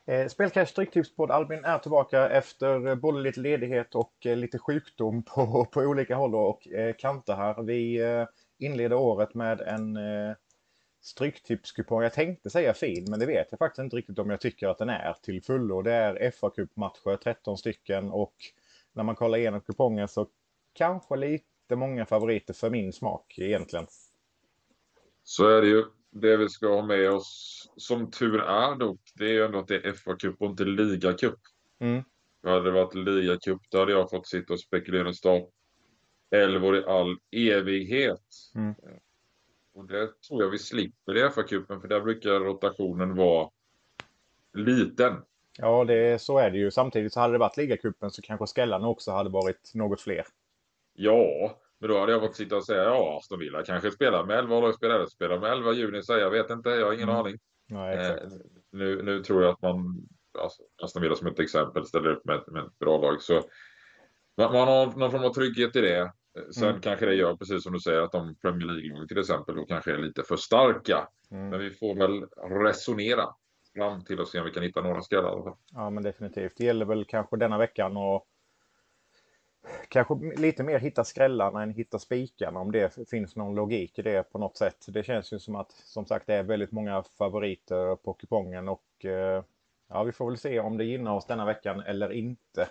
Spelcash Stryktipspodd Albin är tillbaka efter både lite ledighet och lite sjukdom på olika håll och kanter här. Vi inleder året med en stryktipskupong. Jag tänkte säga fin, men det vet jag faktiskt inte riktigt om jag tycker att den är till fullo. Det är FA-cupmatcher, 13 stycken, och när man kollar igenom kupongen så kanske lite många favoriter för min smak egentligen. Så är det ju. Det vi ska ha med oss som tur är dock, det är ju ändå att det är FA-cup och inte ligacup. Hade det varit ligacup, då hade jag fått sitta och spekulera start 11 år i all evighet. Och det tror jag vi slipper i FA-cupen, för där brukar rotationen vara liten. Ja, så är det ju. Samtidigt så hade det varit ligacupen så kanske skrällarna också hade varit något fler. Ja, men då hade jag fått sitta och säga Aston Villa kanske spelar med 11 lag, spelar med 11 juni, så jag vet inte, jag har ingen aning. Nej, exakt. Nu tror jag att Aston Villa som ett exempel ställer upp med ett bra lag, så man har någon form av trygghet i det. Sen kanske det gör, precis som du säger, att de Premier League till exempel då kanske är lite för starka. Men vi får väl resonera fram till och se om vi kan hitta några skallar. Ja, men definitivt. Det gäller väl kanske denna veckan och kanske lite mer hitta skrällarna än hitta spikarna, om det finns någon logik i det på något sätt. Det känns ju som att, som sagt, det är väldigt många favoriter på kupongen och ja, vi får väl se om det gynnar oss denna veckan eller inte.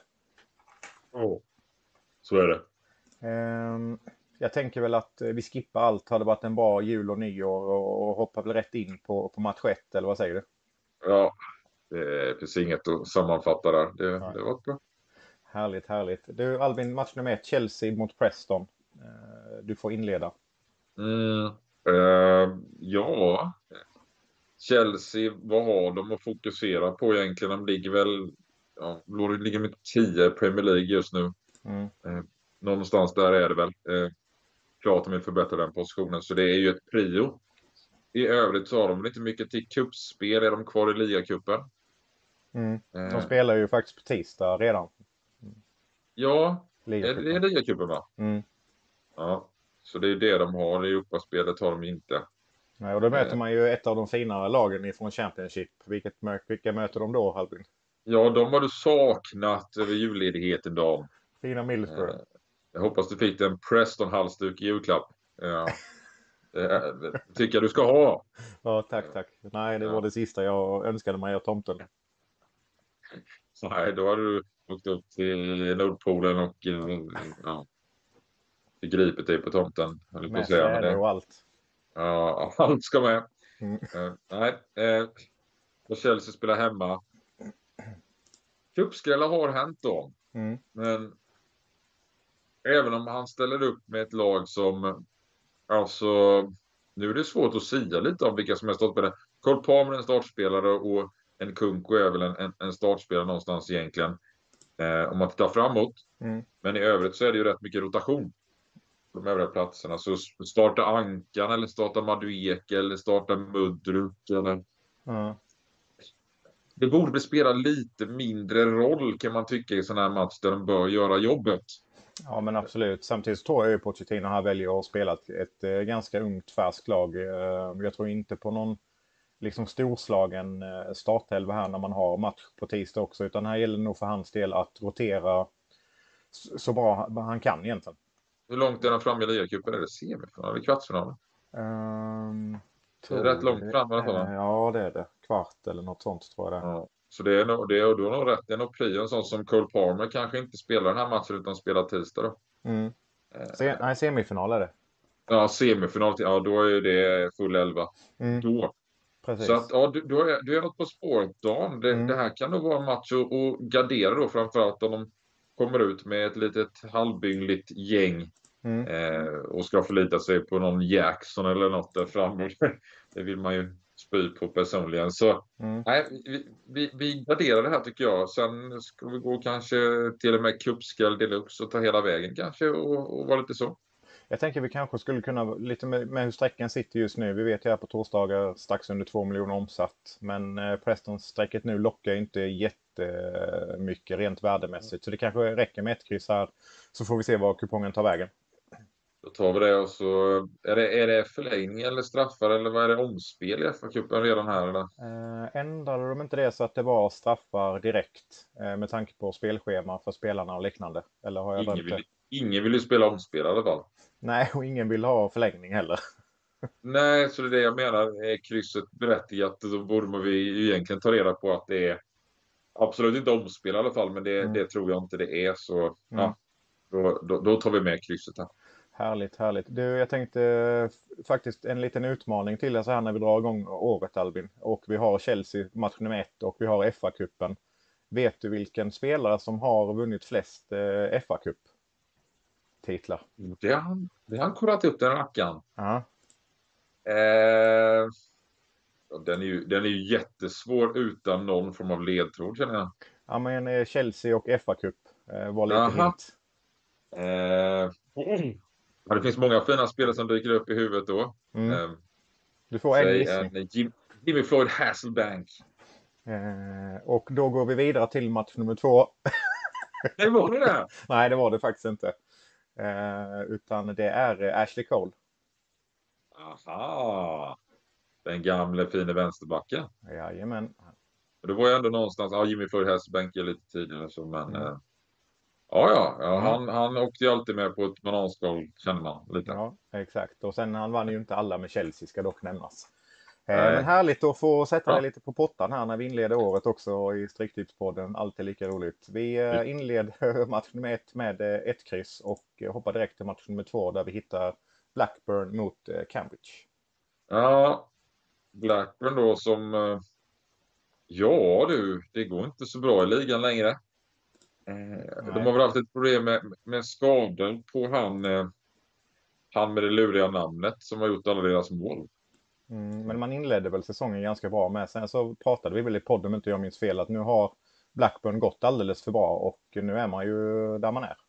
Så är det. Jag tänker väl att vi skippar allt. Hade varit en bra jul och nyår och hoppar väl rätt in på match 1, eller vad säger du? Ja, det finns inget att sammanfatta där. Det var bra. Härligt. Du Albin, match nummer 1, Chelsea mot Preston. Du får inleda. Ja, Chelsea, vad har de att fokusera på egentligen? De ligger väl, ligger med 10 Premier League just nu. Någonstans där är det väl. Klart de vill förbättra den positionen, så det är ju ett prio. I övrigt så har de väl inte mycket till kuppspel. Är de kvar i ligacupen? De spelar ju faktiskt på tisdag redan. Ja, det är ligacupen, va? Ja, så det är det de har. I Europaspelet har de inte. Nej, och då möter man ju ett av de finare lagen ifrån Championship. Vilka möter de då, Albin? Ja, de har du saknat över julledigheten, Dan. Fina Middlesbrough. Jag hoppas du fick en Preston-halsduk i julklapp. Ja. Tycker jag du ska ha. Ja, tack. Nej, det var det sista jag önskade mig av tomten. Nej, då har du åkt upp till Nordpolen och gripit dig på tomten. Med släde och allt. Ja, allt ska med. Nej, och Chelsea spelar hemma. Cupskrällar har hänt då. Men även om han ställer upp med ett lag som, alltså, nu är det svårt att säga lite om vilka som är startspelare. Cole Palmer är en startspelare och en Kunko är väl en startspelare någonstans egentligen. Om man tittar framåt. Men i övrigt så är det ju rätt mycket rotation på de övriga platserna. Så starta Ankan eller starta Madueke eller starta Mudruk eller... Det borde spela lite mindre roll, kan man tycka, i sån här match där de bör göra jobbet. Ja, men absolut. Samtidigt så tror jag ju Pochettino här väljer att spela ett ganska ungt färskt lag. Jag tror inte på någon liksom storslagen startelva här när man har match på tisdag också. Utan här gäller det nog för hans del att rotera så bra han kan egentligen. Hur långt är de fram i ligacupen? Är det semifinal eller kvartsfinal? Det är rätt långt fram i alla fall. Ja, det är det. Kvart eller något sånt, tror jag det. Ja. Så det är nog, du har nog rätt. Det är nog prio en sån som Cole Palmer kanske inte spelar den här matchen utan spelar tisdag då. Nej, semifinal är det. Ja, semifinal. Ja, då är det full 11. Då. Precis. Så att, ja, du är något på spåret, Dan. Det här kan nog vara en match att gardera då, framförallt om de kommer ut med ett litet halvbyngligt gäng och ska förlita sig på någon Jackson eller något där framme. Det vill man ju spy på personligen. Så nej, vi garderar det här, tycker jag. Sen ska vi gå kanske till och med cupskall deluxe och ta hela vägen kanske och vara lite så. Jag tänker vi kanske skulle kunna, lite med hur sträckan sitter just nu. Vi vet ju här på torsdagar strax under 2 miljoner omsatt. Men Preston-sträcket nu lockar inte jättemycket rent värdemässigt. Så det kanske räcker med ett kryss här. Så får vi se var kupongen tar vägen. Då tar vi det och så är det förlängning eller straffar eller vad är det, omspel i FA-cupen redan här eller? Ändrade de inte det så att det var straffar direkt med tanke på spelschema för spelarna och liknande? Eller har jag drömt det? Ingen vill ju spela omspel i alla fall. Nej, och ingen vill ha förlängning heller. Nej, så det är det jag menar. Är krysset berättigat, då borde vi ju egentligen ta reda på att det är absolut inte omspel i alla fall, men det tror jag inte det är. Så ja, då tar vi med krysset här. Härligt, härligt. Du, jag tänkte faktiskt en liten utmaning till er så här när vi drar igång året, Albin. Och vi har Chelsea match nummer 1 och vi har FA-cupen. Vet du vilken spelare som har vunnit flest FA-cup-titlar? Det har han kollat upp, den rackaren. Ja. Den är ju jättesvår utan någon form av ledtråd, känner jag. Ja, men Chelsea och FA-cup var lite hint. Ja, det finns många fina spelare som dyker upp i huvudet då. Du får en gissning. Jimmy Floyd Hasselbank. Och då går vi vidare till match nummer 2. Nej, var det det? Nej, det var det faktiskt inte. Utan det är Ashley Cole. Aha. Den gamla fina vänsterbacken. Jajamän. Det var ju ändå någonstans, Jimmy Floyd Hasselbank är lite tidigare så, men han åkte ju alltid med på ett bananskal, känner man lite. Ja, exakt. Och sen han vann ju inte alla med Chelsea, ska dock nämnas. Men härligt att få sätta det lite på pottan här när vi inleder året också i Stryktipspodden. Alltid lika roligt. Vi inleder match nummer 1 med ett kryss och hoppar direkt till match nummer 2 där vi hittar Blackburn mot Cambridge. Ja, Blackburn då som... det går inte så bra i ligan längre. De har väl haft ett problem med skador på han med det luriga namnet som har gjort alla deras mål. Men man inledde väl säsongen ganska bra med. Sen så pratade vi väl i podden, om inte jag minns fel, att nu har Blackburn gått alldeles för bra och nu är man ju där man är.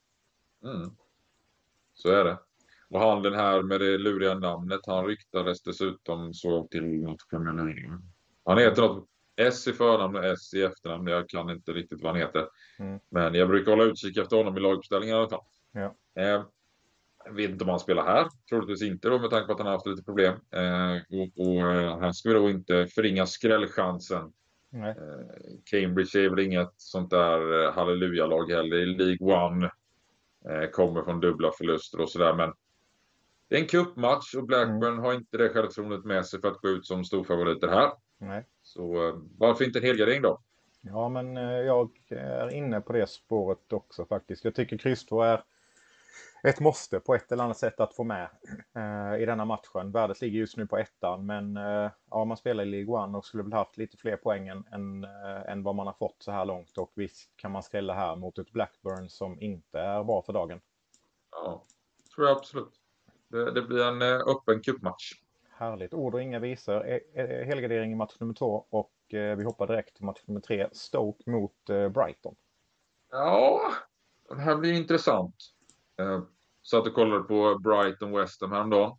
Så är det. Och han den här med det luriga namnet, han ryktades dessutom så till något Premier League. Han heter något S i förnamn och S i efternamn. Jag kan inte riktigt vad han heter. Men jag brukar hålla utkik efter honom i laguppställningen i alla fall. Ja. Jag vet inte om han spelar här. Troligtvis inte då med tanke på att han har haft lite problem. Och här ska vi då inte förringa skrällchansen. Cambridge är väl inget sånt där halleluja-lag heller. I League 1 kommer från dubbla förluster och sådär. Men det är en cupmatch och Blackburn har inte det självförtroendet med sig för att gå ut som storfavoriter här. Nej. Så varför inte en helgardering då? Ja, men jag är inne på det spåret också faktiskt. Jag tycker kryss 2 är ett måste på ett eller annat sätt att få med i denna matchen. Värdet ligger just nu på 1:an, men man spelar i League 1 och skulle väl haft lite fler poäng än vad man har fått så här långt. Och visst kan man skrälla här mot ett Blackburn som inte är bra för dagen. Ja, tror jag absolut. Det blir en öppen cupmatch. Härligt. Ord och inga visor. Helgardering i match nummer 2 och vi hoppar direkt till match nummer 3. Stoke mot Brighton. Ja, det här blir intressant. Satt och kollade på Brighton West Ham häromdagen.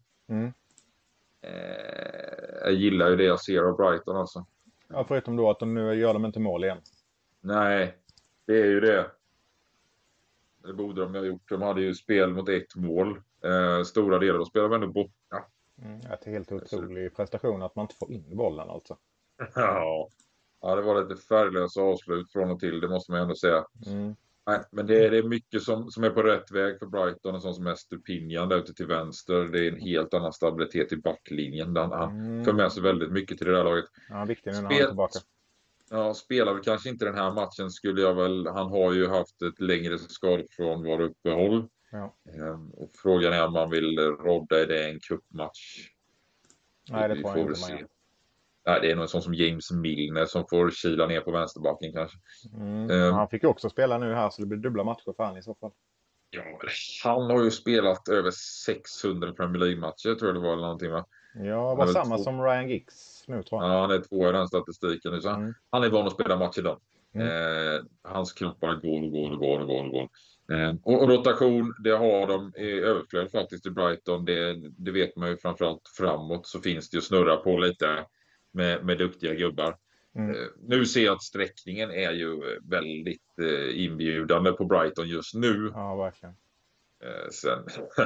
Jag gillar ju det jag ser av Brighton alltså. Ja, förutom då att nu gör de inte mål igen. Nej, det är ju det. Det borde de ha gjort. De hade ju spel mot 1 mål. Stora delar de spelar ändå borta. Det är helt otrolig prestation att man inte får in bollen alltså. Ja, det var lite färglösa avslut från och till, det måste man ändå säga. Nej, men det är mycket som är på rätt väg för Brighton. En sån som är Stupinian där ute till vänster. Det är en helt annan stabilitet i backlinjen. Han för med sig väldigt mycket till det där laget. Ja, viktigt nu när han är tillbaka. Ja, spelar väl kanske inte den här matchen skulle jag väl. Han har ju haft ett längre skadefrånvaro uppehåll. Ja. Och frågan är om man vill rodda i det en cupmatch. Nej, det tror jag inte man gör. Nej, det är någon sån som James Milner som får kila ner på vänsterbacken kanske. Han fick ju också spela nu här så det blir dubbla matcher för han i så fall. Ja, han har ju spelat över 600 Premier League-matcher tror jag det var eller någonting va? Ja, var samma som Ryan Giggs nu tror jag. Ja, han är 2 i den statistiken nu. Så han är van att spela match idag. Hans knoppar går. Och rotation, det har de i överflöd faktiskt i Brighton. Det vet man ju framförallt framåt så finns det ju snurra på lite med duktiga gubbar. Nu ser jag att sträckningen är ju väldigt inbjudande på Brighton just nu. Ja, verkligen.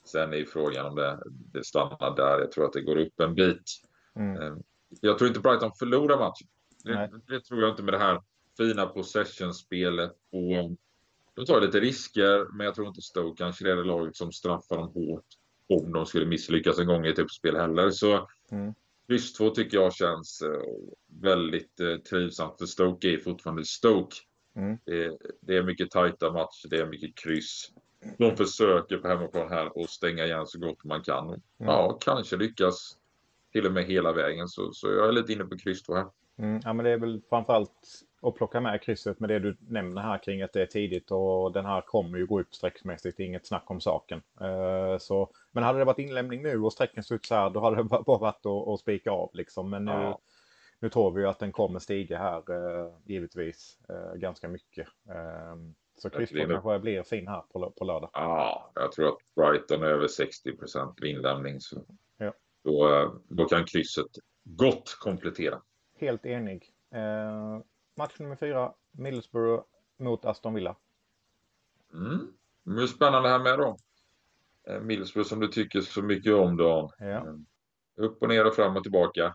Sen är frågan om det stannar där. Jag tror att det går upp en bit. Jag tror inte Brighton förlorar matchen. Det tror jag inte med det här fina possession-spelet. Och de tar lite risker, men jag tror inte Stoke kanske är det laget som straffar dem hårt om de skulle misslyckas en gång i ett uppspel heller. Så kryss 2 tycker jag känns väldigt trivsamt. För Stoke är fortfarande Stoke. Det är mycket tajta matcher, det är mycket kryss. De försöker på hemmaplan här och stänga igen så gott man kan. Ja, kanske lyckas till och med hela vägen. Så jag är lite inne på kryss 2 här. Ja, men det är väl framförallt att plocka med krysset med det du nämner här kring att det är tidigt och den här kommer ju gå upp sträckmässigt, inget snack om saken. Men hade det varit inlämning nu och sträcken ut så här, då hade det bara varit att spika av liksom. Men nu tror vi ju att den kommer stiga här givetvis ganska mycket. Så kryss 2 kanske blir fin här på lördag. Ja, jag tror att Brighton är över 60% inlämning. Så då kan krysset gott komplettera. Helt enig. Match nummer 4, Middlesbrough mot Aston Villa. Det är spännande här med då. Middlesbrough som du tycker så mycket om då. Upp och ner och fram och tillbaka.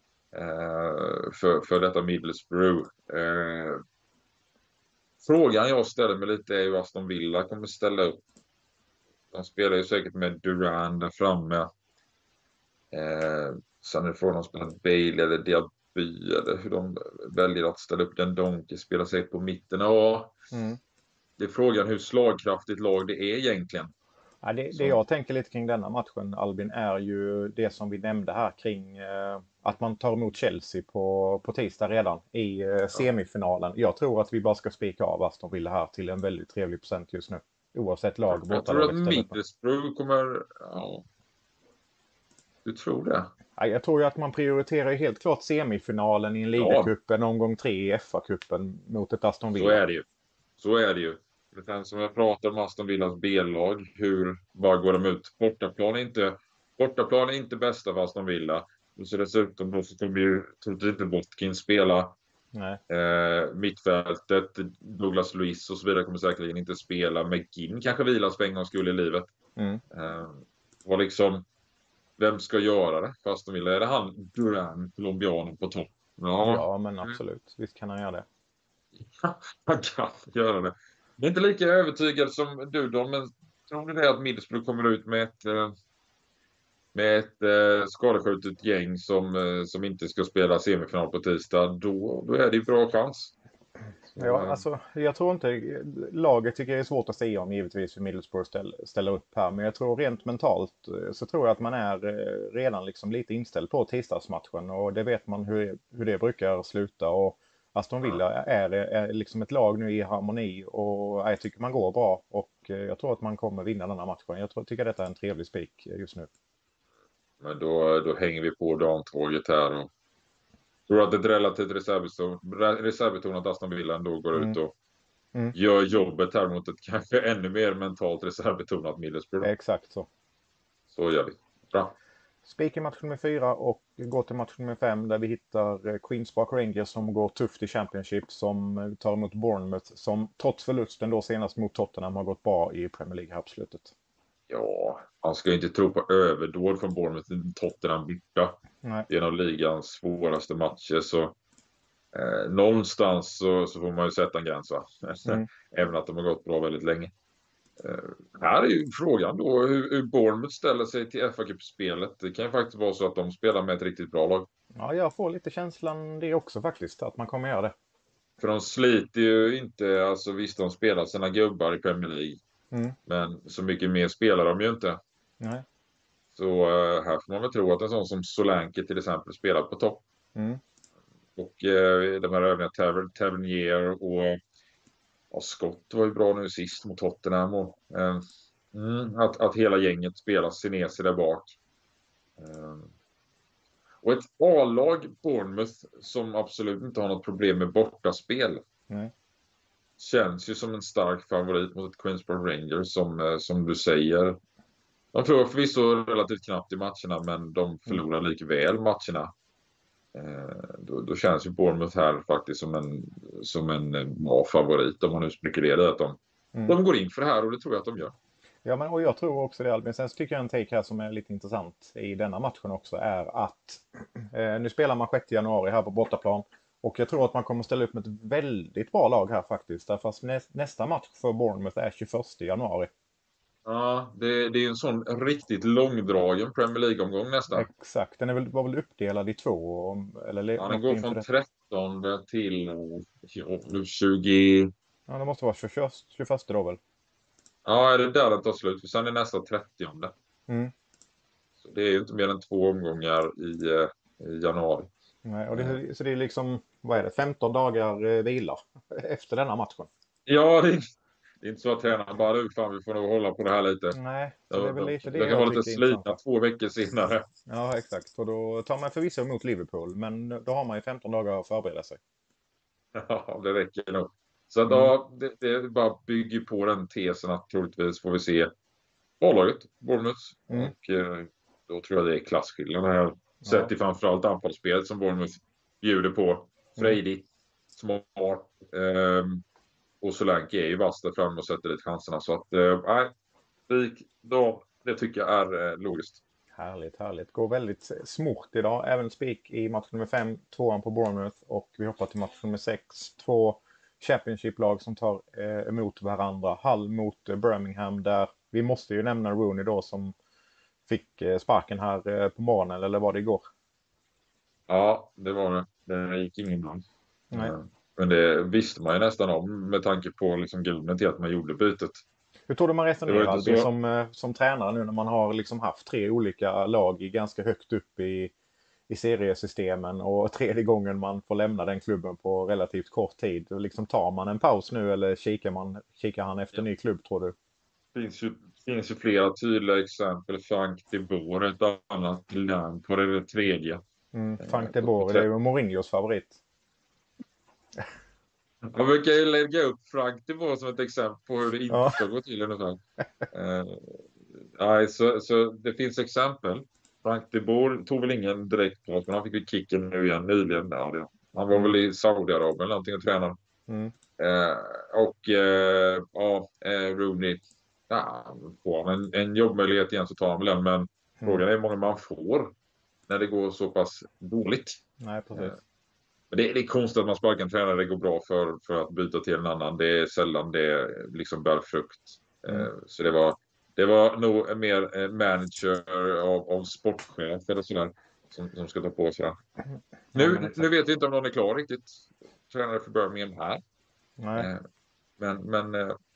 För detta Middlesbrough. Frågan jag ställer mig lite är hur Aston Villa kommer ställa upp. De spelar ju säkert med Duran där framme. Sen är det frågan om de spelar Bailey eller Diaby eller hur de väljer att ställa upp den Donke spelar sig på mitten. Det är frågan hur slagkraftigt lag det är egentligen. Ja, det jag tänker lite kring denna matchen, Albin, är ju det som vi nämnde här kring att man tar emot Chelsea på tisdag redan i semifinalen. Jag tror att vi bara ska spika av Aston Villa här till en väldigt trevlig procent just nu. Oavsett lag. Jag tror att Middlesbrough kommer... Ja. Du tror det? Ja, jag tror ju att man prioriterar helt klart semifinalen i en ligacupen, omgång 3 i FA-cupen mot ett Aston Villa. Så är det ju. Sen som jag pratar om Aston Villas B-lag, var går de ut? Bortaplan är inte bästa för Aston Villa. Och så dessutom då så kommer ju troligtvis inte Watkins spela. Mittfältet, Douglas Luiz och så vidare kommer säkerligen inte spela. McGinn kanske vilas för en gång skulle i livet. Och liksom, vem ska göra det? För Aston Villa, är det han Duran, colombianen på topp? Ja, men absolut. Visst kan han göra det. Han kan göra det. Jag är inte lika övertygad som du då, men tror du det att Middlesbrough kommer ut med ett skadeskjutet gäng som inte ska spela semifinal på tisdag, då är det ju bra chans. Ja, alltså jag tror inte, laget tycker jag är svårt att säga om givetvis hur Middlesbrough ställer upp här, men jag tror rent mentalt så tror jag att man är redan liksom lite inställd på tisdagsmatchen och det vet man hur det brukar sluta och Aston Villa är liksom ett lag nu i harmoni och jag tycker man går bra och jag tror att man kommer vinna den här matchen. Jag tycker detta är en trevlig spik just nu. Men då hänger vi på damtåget här och tror att ett relativt reservbetonat Aston Villa ändå går ut och gör jobbet här mot ett kanske ännu mer mentalt reservbetonat Middlesbrough. Exakt så. Så gör vi. Bra. Spik i match nummer 4 och går till match nummer 5 där vi hittar Queens Park Rangers som går tufft i Championship som tar emot Bournemouth som trots förlusten då senast mot Tottenham har gått bra i Premier League här på slutet. Ja, man ska inte tro på överdåd från Bournemouth Tottenham borta. Det är en av ligans svåraste matcher så någonstans så får man ju sätta en gräns va? Även att de har gått bra väldigt länge. Här är ju frågan då hur Bournemouth ställer sig till FA-cupspelet. Det kan ju faktiskt vara så att de spelar med ett riktigt bra lag. Ja, jag får lite känslan det också faktiskt, att man kommer göra det. För de sliter ju inte, alltså visst de spelar sina gubbar i Premier League. Men så mycket mer spelar de ju inte. Nej. Så här får man väl tro att en sån som Solanke till exempel spelar på topp. Och de här övriga Tavernier och Scott var ju bra nu sist mot Tottenham. Och, att hela gänget spelar Senesi där bak. Och ett A-lag Bournemouth som absolut inte har något problem med bortaspel. Känns ju som en stark favorit mot ett Queens Park Rangers som du säger. De tror förvisso relativt knappt i matcherna men de förlorar likväl matcherna. Då känns ju Bournemouth här faktiskt som en bra favorit om man nu spekulerar att de går in för det här och det tror jag att de gör. Ja, men och jag tror också det, Albin. Sen så tycker jag en take här som är lite intressant i denna matchen också är att nu spelar man 6 januari här på bortaplan. Och jag tror att man kommer ställa upp med ett väldigt bra lag här faktiskt. Därför att nästa match för Bournemouth är 21 januari. Ja, det är en sån riktigt långdragen Premier League-omgång nästan. Exakt, den var väl uppdelad i två, eller Ja, den något går inför från det. 13 till 20. Ja, det måste vara 21 då väl. Ja, är det där den tar slut? För sen är nästa 30. Mm. Så det är ju inte mer än 2 omgångar i januari. Nej, så det är liksom, vad är det, 15 dagar vila efter denna matchen. Ja, det är inte så att tränaren bara nu fan vi får nog hålla på det här lite. Nej, så det är väl lite det Jag kan jag vara lite tycker är intressant. slitna 2 veckor senare. Ja, exakt. Och då tar man förvisso emot Liverpool, men då har man ju 15 dagar att förbereda sig. Ja, det räcker nog. Så Mm. då, det bara bygger på den tesen att troligtvis får vi se A-laget, Bournemouth. Mm. Och då tror jag det är klasskillnad här. Sett till framförallt anfallsspelet som Bournemouth bjuder på. Frejdigt, smart. Och Solanke är ju vass där framme och sätter dit chanserna. Så att, nej, det tycker jag är logiskt. Härligt, härligt. Går väldigt smort idag. Även spik i match nummer 5, 2 på Bournemouth. Och vi hoppar till match nummer 6. 2 Championship-lag som tar emot varandra. Hull mot Birmingham, där vi måste ju nämna Rooney då som fick sparken här på morgonen, eller var det igår? Ja, det var det. Det gick ingen bra. Nej. Men det visste man ju nästan om med tanke på liksom grunden till att man gjorde bytet. Hur tror du man resonerar, Albin, så... som tränare nu när man har liksom haft 3 olika lag ganska högt upp i seriesystemen och tredje gången man får lämna den klubben på relativt kort tid? Liksom, tar man en paus nu eller kikar han efter ny klubb, tror du? Det finns ju flera tydliga exempel. Frank de Boer, ett annat län på det tredje. Frank de Boer, det är ju Mourinhos favorit. Man brukar ju lägga upp Frank de Boer som ett exempel på hur det inte ska gå till ungefär. Nej, så det finns exempel. Frank de Boer tog väl ingen direkt på oss, men han fick ju kicken nu igen nyligen. Han var väl i Saudiarabien eller någonting och tränade. Rooney, får han en jobbmöjlighet igen så tar han väl den, men frågan är hur många man får när det går så pass dåligt. Nej, precis. Men det är konstigt att man sparkar en tränare, det går bra för att byta till en annan. Det är sällan det liksom bär frukt. Så det var nog en mer manager av sportchef eller sådär som ska ta på sig det. Nu vet vi inte om någon är klar riktigt. Tränare för Birmingham här. Nej. Men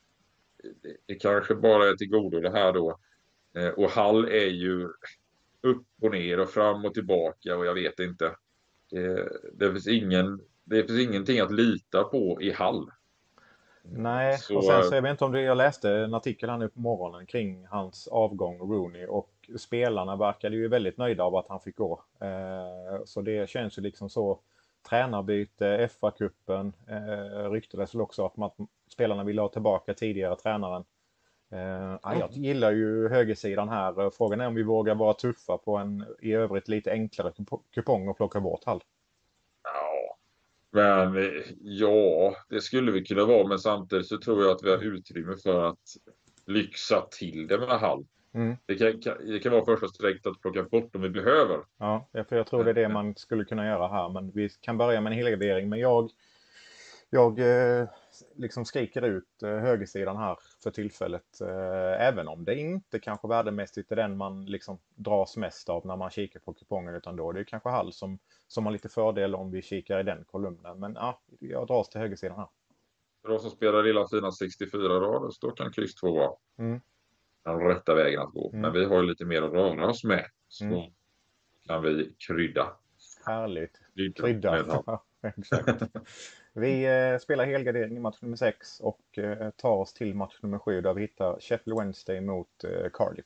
det kanske bara är till godo det här då. Och Hull är ju upp och ner och fram och tillbaka och jag vet inte. Det finns ingenting att lita på i Hull. Nej, och sen så jag vet inte om jag läste en artikel här nu på morgonen kring hans avgång, Rooney, och spelarna verkade ju väldigt nöjda av att han fick gå. Så det känns ju liksom så. Tränarbyte, FA-cupen, ryktades väl också att spelarna ville ha tillbaka tidigare tränaren. Jag gillar ju högersidan här. Frågan är om vi vågar vara tuffa på en i övrigt lite enklare kupong och plocka bort Hull. Ja, men ja, det skulle vi kunna vara, men samtidigt så tror jag att vi har utrymme för att lyxa till det med Hull. Det kan vara första strecket att plocka bort om vi behöver. Ja, för jag tror det är det man skulle kunna göra här, men vi kan börja med en helgardering. Men jag liksom skriker ut högersidan här för tillfället. Även om det inte kanske värdemässigt är den man liksom dras mest av när man kikar på kupongen, utan då det är kanske Hull som har lite fördel om vi kikar i den kolumnen. Men ja, jag dras till högersidan här. För de som spelar lilla fina 64 rader så kan kryss 2 vara den rätta vägen att gå. Men vi har ju lite mer att röra oss med. Så kan vi krydda. Härligt. Krydda. Exakt. Vi spelar helgardering i match nummer 6 och tar oss till match nummer 7 där vi hittar Sheffield Wednesday mot Cardiff.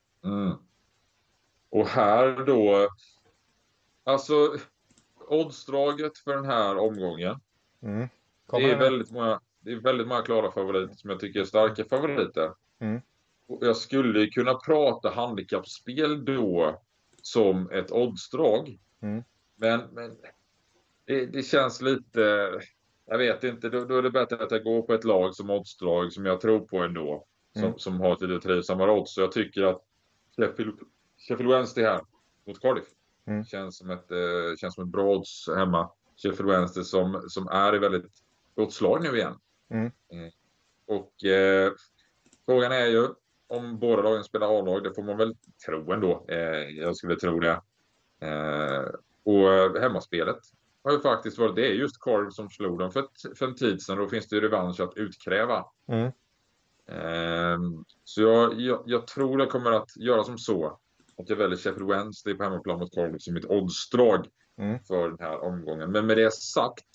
Och här då, alltså oddsdraget för den här omgången. Det är väldigt många klara favoriter som jag tycker är starka favoriter. Och jag skulle kunna prata handikappspel då som ett oddsdrag. Men det känns lite, jag vet inte, då är det bättre att jag går på ett lag som oddsdrag som jag tror på ändå. som har lite trivsamma odds. Så jag tycker att Sheffield Wednesday här mot Cardiff känns som ett bra odds hemma. Sheffield Wednesday som är i väldigt gott slag nu igen. Och frågan är ju om båda lagen spelar A-lag. Det får man väl tro ändå. Jag skulle tro det. Och hemmaspelet har ju faktiskt varit, det är just Cardiff som slog dem för en tid sedan. Då finns det ju revansch att utkräva. Så jag tror det kommer att göra som så att jag väljer Sheffield Wednesday på hemmaplan mot Cardiff som mitt oddsdrag för den här omgången. Men med det sagt,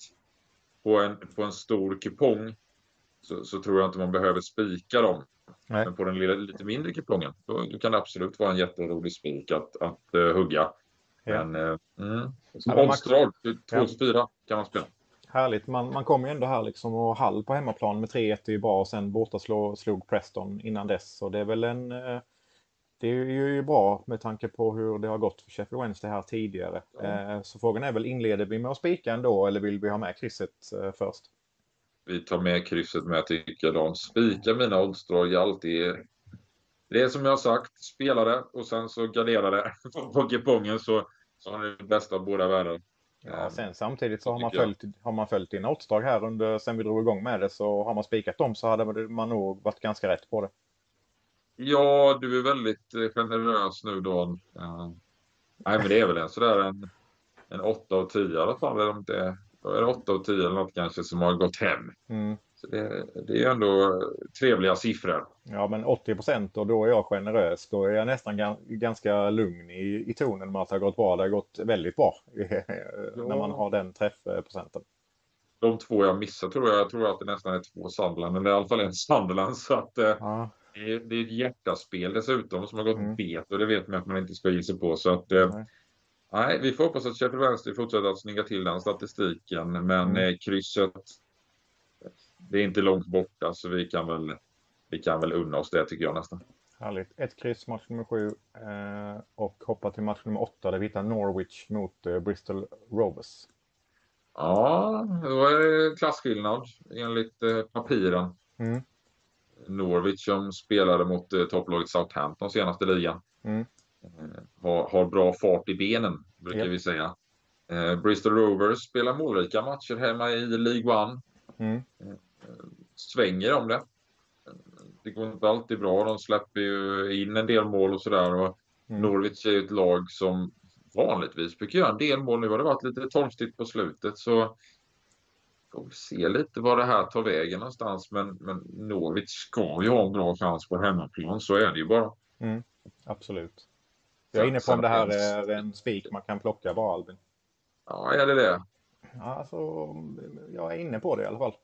på en stor kupong så tror jag inte man behöver spika dem. Nej. Men på den lite mindre kupongen då kan det absolut vara en jätterolig spik att hugga. Ja. Men som oddsdrag 2-4 kan man spela. Härligt, man kommer ju ändå här liksom och Hall på hemmaplan med 3-1 är ju bra och sen borta slog Preston innan dess. Så det är väl det är ju bra med tanke på hur det har gått för Sheffield Wednesday här tidigare. Så frågan är väl, inleder vi med att spika ändå eller vill vi ha med krysset först? Vi tar med krysset med, tycker de. Spika mina oddsdrag alltid. Det är som jag har sagt, spela det och sen så gardera det på kupongen så har ni det bästa av båda världar. Ja, sen samtidigt så har man följt dina oddsdrag här sen vi drog igång med det, så har man spikat dem så hade man nog varit ganska rätt på det. Ja, du är väldigt generös nu då. Nej, men det är väl sådär en 8 av 10 i alla fall. Då är det 8 av 10 eller något kanske som har gått hem. Så det är ändå trevliga siffror. Ja, men 80% och då är jag generös. Då är jag nästan ganska lugn i tonen med att det har gått bra. Det har gått väldigt bra när man har den träffprocenten. De två jag missar tror jag att det nästan är 2 Sunderland. Men det är i alla fall en Sunderland. Så att det är ett hjärtaspel dessutom som har gått bet. Och det vet man att man inte ska ge sig på. Så att nej, vi får hoppas att Sheffield Wednesday fortsätter att snygga till den statistiken. Men krysset, det är inte långt borta så vi kan väl unna oss det, tycker jag nästan. Härligt. Ett kryss match nummer 7 och hoppa till match nummer 8 där vi hittar Norwich mot Bristol Rovers. Ja, då är det klasskillnad enligt papiren. Norwich som spelade mot topplaget Southampton senaste ligan. Har bra fart i benen, brukar vi säga. Bristol Rovers spelar målrika matcher hemma i League One. Svänger om det. Det går inte alltid bra. De släpper ju in en del mål och sådär. Och Norwich är ett lag som vanligtvis brukar göra en del mål. Nu har det varit lite torftigt på slutet. Så får vi se lite vad det här tar vägen någonstans. Men Norwich ska ju ha en bra chans på hemmaplan. Så är det ju bara. Absolut. Jag är inne på om det här är en spik man kan plocka bara, Albin. Ja, är det? Ja, alltså, jag är inne på det i alla fall.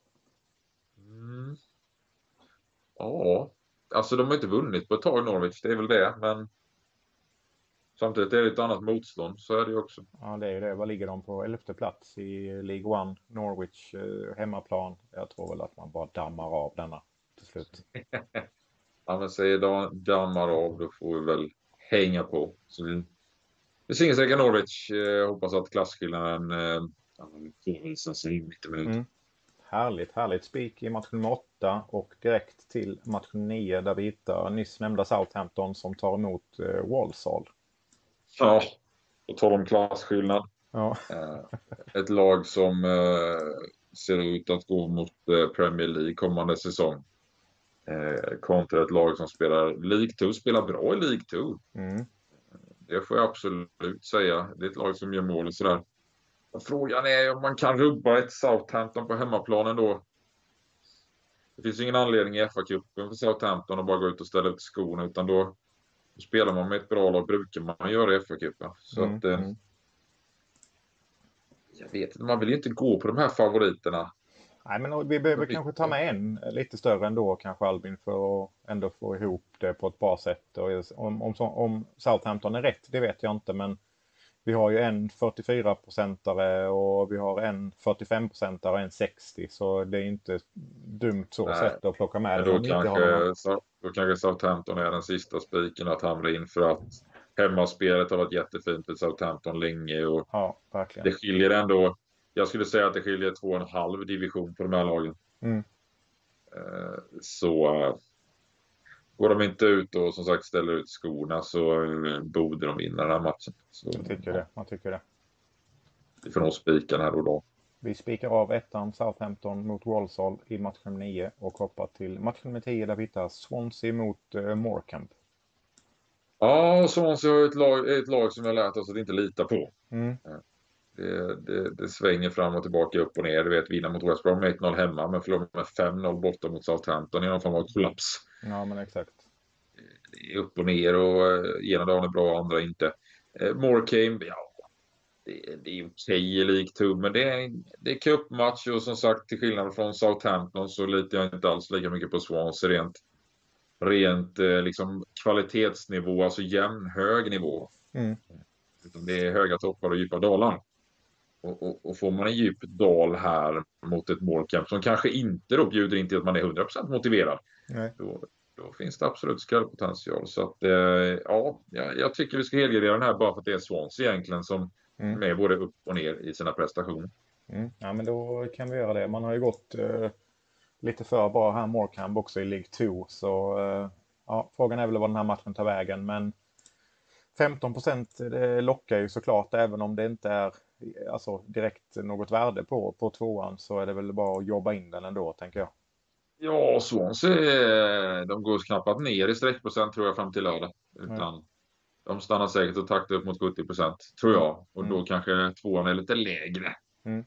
Ja, alltså de har inte vunnit på ett tag, Norwich, det är väl det. Men samtidigt är det ett annat motstånd, så är det ju också. Ja, det är ju det. Vad ligger de på 11:e plats i League One? Norwich hemmaplan. Jag tror väl att man bara dammar av denna till slut. Ja, men säger dammar av, då får vi väl hänga på. Så det singelsäkra Norwich. Hoppas att klasskillnaden visar sig mittemot. Härligt. Spik i match nummer 8 och direkt till match 9 där vi hittar nyss nämnda Southampton som tar emot Walsall. Ja, och tar om klasskillnad. Ja. Ett lag som ser ut att gå mot Premier League kommande säsong. Kontra ett lag som spelar League 2, spelar bra i League 2. Det får jag absolut säga. Det är ett lag som gör mål och sådär. Frågan är om man kan rubba ett Southampton på hemmaplanen då. Det finns ingen anledning i FA-cupen för Southampton att bara gå ut och ställa ut skorna, utan då spelar man med ett bra lag, brukar man göra i FA-cupen. Så att jag vet inte, man vill ju inte gå på de här favoriterna. Nej, men vi behöver kanske ta med en lite större ändå, kanske Albin, för att ändå få ihop det på ett bra sätt. Och om Southampton är rätt, det vet jag inte, men vi har ju en 44-procentare och vi har en 45-procentare och en 60, så det är inte dumt så sätt att plocka med. Då kanske Southampton är den sista spiken att hamna in, för att hemmaspelet har varit jättefint för Southampton länge. Och ja, verkligen. Det skiljer ändå, jag skulle säga att det skiljer 2,5 division på de här lagen. Så går de inte ut och som sagt ställer ut skorna så borde de vinna den här matchen. Så, man tycker det. Vi får nog spika här och då. Vi spikar av ettan Southampton mot Walsall i match nummer 9 och hoppar till match nummer 10 där vi hittar Swansea mot Morecambe. Ja, Swansea har ett lag som jag lärt oss att inte lita på. Mm. Det svänger fram och tillbaka, upp och ner. Du vet, vinna mot West Brom med 1-0 hemma, men förlorar med 5-0 borta mot Southampton i någon form av kollaps. Ja, men exakt. Det är upp och ner och ena dagen är bra, andra inte. Morecambe, ja, det är okej i League 2, men det är cupmatch och som sagt, till skillnad från Southampton så litar jag inte alls lika mycket på Swansea rent liksom kvalitetsnivå, alltså jämn hög nivå. Mm. Utan det är höga toppar och djupa dalar. Och får man en djup dal här mot ett Morecambe som kanske inte då bjuder in till att man är 100% motiverad. Nej. Då finns det absolut skrällpotential. Så att ja, jag tycker vi ska helgardera den här bara för att det är Swansea egentligen som är både upp och ner i sina prestationer. Mm. Ja, men då kan vi göra det. Man har ju gått lite för bra här Morecambe också i League 2. Så ja, frågan är väl vad den här matchen tar vägen. Men 15% det lockar ju såklart, även om det inte är alltså, direkt något värde på tvåan, så är det väl bara att jobba in den ändå, tänker jag. Ja, Swansea, de går knappast ner i sträckprocent tror jag fram till lördag. Utan de stannar säkert och taktar upp mot 70%, tror jag. Och då kanske tvåan är lite lägre.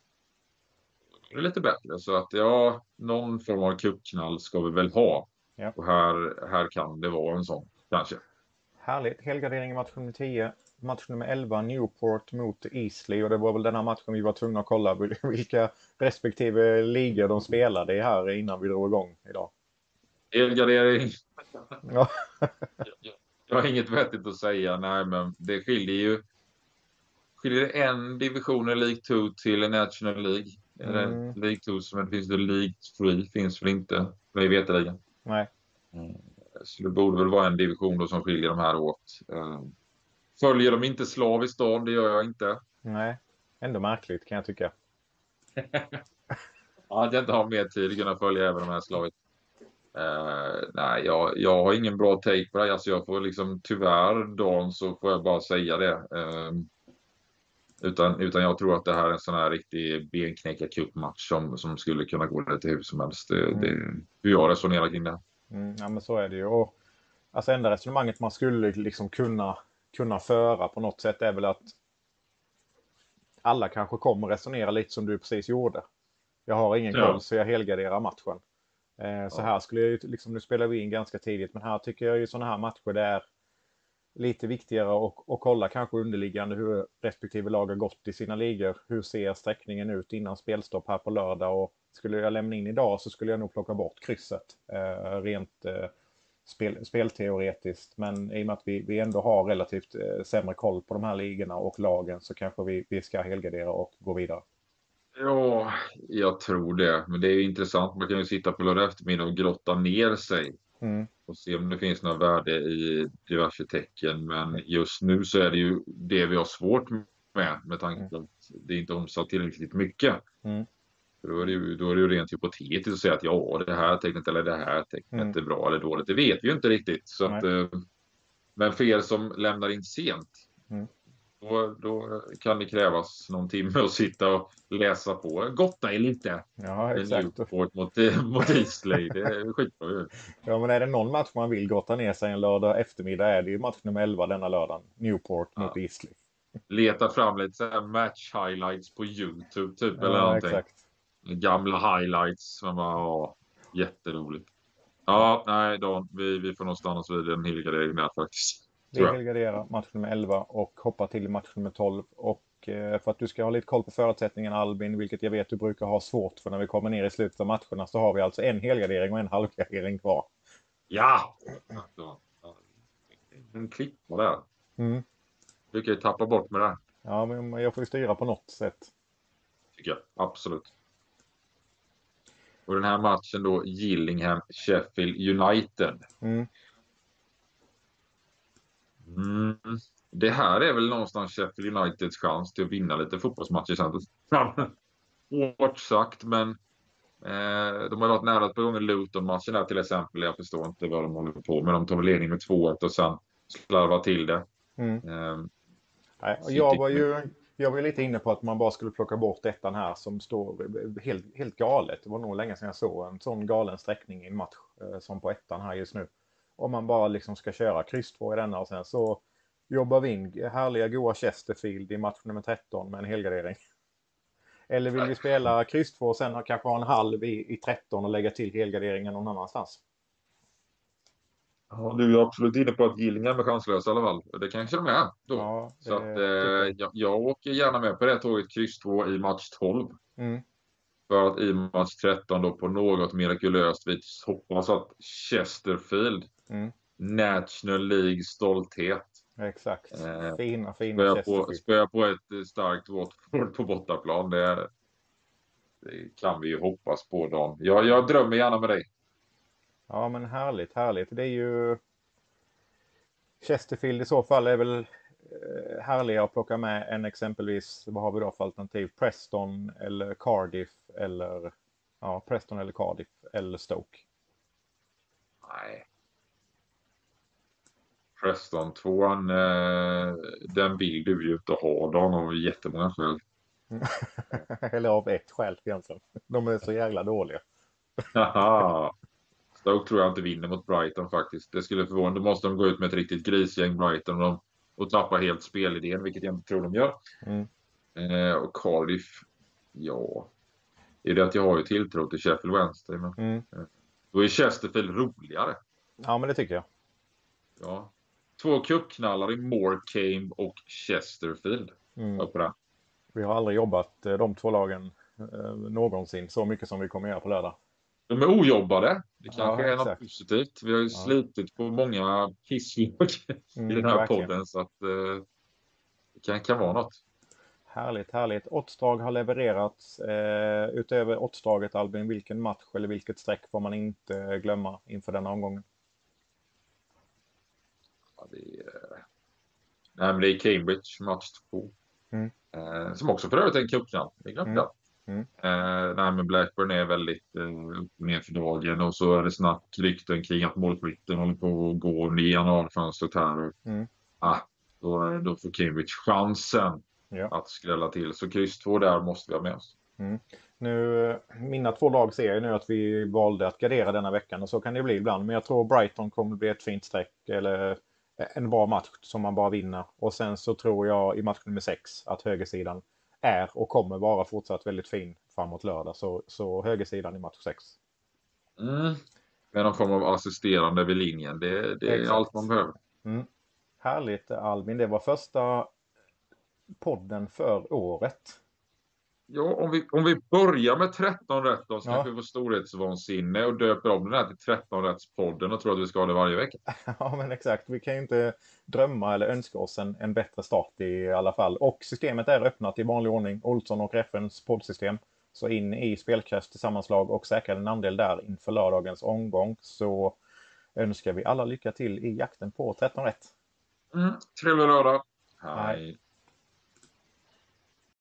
Det är lite bättre. Så att ja, någon form av cupknall ska vi väl ha. Ja. Och här kan det vara en sån, kanske. Härligt. Helgardering i match nummer 10. Match nummer 11, Newport mot Eastleigh. Och det var väl den här matchen vi var tvungna att kolla vilka respektive ligor de spelade i här innan vi drog igång idag. Helgardering. Ja. Jag har inget vettigt att säga. Nej, men det skiljer en division i League 2 till National League. League 2, men det finns det League 3 finns väl inte. Vad jag vet det. Nej. Så det borde väl vara en division då som skiljer de här åt. Följer de inte slaviskt då? Det gör jag inte. Nej, ändå märkligt kan jag tycka. Att jag inte har mer tid att kunna följa även de här slaviskt. Nej, jag har ingen bra take på det. Alltså jag får liksom tyvärr Dan så får jag bara säga det. Utan jag tror att det här är en sån här riktig benknäcka cupmatch som skulle kunna gå lite hur som helst. Hur jag resonerar kring det. Ja, men så är det ju. Och, alltså enda resonemanget man skulle liksom kunna föra på något sätt är väl att alla kanske kommer resonera lite som du precis gjorde. Jag har ingen koll så jag helgarderar matchen. Så här skulle jag ju, liksom, nu spelar vi in ganska tidigt, men här tycker jag ju sådana här matcher det är lite viktigare att kolla kanske underliggande hur respektive lag har gått i sina ligor. Hur ser sträckningen ut innan spelstopp här på lördag, och skulle jag lämna in idag så skulle jag nog plocka bort krysset rent spelteoretiskt. Men i och med att vi ändå har relativt sämre koll på de här ligorna och lagen så kanske vi ska helgardera och gå vidare. Ja, jag tror det. Men det är ju intressant. Man kan ju sitta på lördag eftermiddag och grotta ner sig. Och se om det finns något värde i diverse tecken. Men just nu så är det ju det vi har svårt med tanke på att det inte omsatt tillräckligt mycket. Då är det ju rent hypotetiskt att säga att ja, det här tecknet eller det här tecknet är bra eller dåligt. Det vet vi ju inte riktigt. Så att, men för er som lämnar in sent, då kan det krävas någon timme att sitta och läsa på. Gotta är lite. Ja, exakt. Newport mot Eastleigh. Det är skitbra. Ja, men är det någon match man vill gotta ner sig en lördag eftermiddag är det ju match nummer 11 denna lördagen. Newport mot Eastleigh. Leta fram lite så här match highlights på YouTube typ eller någonting. Exakt. Gamla highlights som var jätteroligt. Ja, nej då, vi får nog stanna oss vid en helgardering där faktiskt. Vi helgarderar match nummer 11 och hoppar till match nummer 12. Och för att du ska ha lite koll på förutsättningen Albin, vilket jag vet du brukar ha svårt för när vi kommer ner i slutet av matcherna, så har vi alltså en helgardering och en halvgardering kvar. Ja! En klippa där. Brukar jag tappa bort med det. Ja, men jag får ju styra på något sätt. Tycker jag, absolut. Och den här matchen då, Gillingham-Sheffield United. Det här är väl någonstans Sheffield Uniteds chans till att vinna lite fotbollsmatcher sen. Hårt sagt, men De har varit nära ett par gånger Luton-matchen där till exempel. Jag förstår inte vad de håller på med. De tar väl ledning med 2-1 och sen slarvar till det. Nej, jag var ju lite inne på att man bara skulle plocka bort ettan här som står helt galet. Det var nog länge sedan jag såg en sån galen sträckning i en match som på ettan här just nu. Om man bara liksom ska köra kryss 2 i denna och sen så jobbar vi in härliga goa Chesterfield i match nummer 13 med en helgardering. Eller vill vi spela kryss 2 och sen kanske ha en halv i 13 och lägga till helgarderingen någon annanstans? Ja, du är absolut inne på att Gillingham är chanslösa i alla fall. Det kanske de är då. Ja, så att, jag åker gärna med på det tåget kryss 2 i match 12. För att i match 13 då på något mirakulöst vis hoppas att Chesterfield, National League stolthet. Exakt. Fina Chesterfield. Spöa på ett starkt Watford på bortaplan. Det kan vi ju hoppas på dem. Jag drömmer gärna med dig. Ja, men härligt. Det är ju... Chesterfield i så fall är väl härliga att plocka med än exempelvis, vad har vi då för alternativ? Preston eller Cardiff eller... Ja, Preston eller Cardiff eller Stoke. Nej. Preston 2an, den vill du ju inte ha. De har jättemånga skäl. Eller av ett skäl egentligen. De är så jävla dåliga. Stoke tror jag inte vinner mot Brighton faktiskt. Det skulle förvåna. Då måste de gå ut med ett riktigt grisgäng Brighton och tappa helt spelidén, vilket jag inte tror de gör. Och Cardiff, ja. Det är det att jag har ju tilltro till Sheffield Wednesday. Men, då är Chesterfield roligare. Ja, men det tycker jag. Ja. 2 cupknallar i Morecambe och Chesterfield. På det. Vi har aldrig jobbat de 2 lagen någonsin så mycket som vi kommer göra på lördag. De är ojobbade. Det kanske är något positivt. Vi har ju slitit på många kisslag i den här podden. Så att det kan vara något. Härligt. Oddsdrag har levererats. Utöver oddsdraget, Albin, vilken match eller vilket streck får man inte glömma inför denna omgången? Ja, men det är Cambridge, match 2. Som också för övrigt är en cupknall. Vi glömde det. Men Blackburn är väldigt upp och ner för dagen. Och så är det snabbt rykten kring att målskytten håller på att gå i januarifönstret här. Då får Cambridge chansen att skrälla till. Så kryss 2 där måste vi ha med oss. Nu, mina 2 lag ser ju nu att vi valde att gardera denna veckan och så kan det bli ibland. Men jag tror Brighton kommer bli ett fint streck eller en bra match som man bara vinner. Och sen så tror jag i match nummer 6 att högersidan är och kommer vara fortsatt väldigt fin framåt lördag. Så högersidan i match 6. Med någon form av assisterande vid linjen. Det är allt man behöver. Härligt, Albin. Det var första podden för året. Ja, om vi börjar med 13 rätt då, så kanske vi får storhetsvansinne och döper om den här till 13 rättspodden och tror att vi ska ha det varje vecka. Ja, men exakt. Vi kan ju inte drömma eller önska oss en bättre start i alla fall. Och systemet är öppnat i vanlig ordning. Olsson och Reffens poddsystem. Så in i Spelkast tillsammanslag och säkra en andel där inför lördagens omgång. Så önskar vi alla lycka till i jakten på 13 rätt. Trevlig lördag. Hej.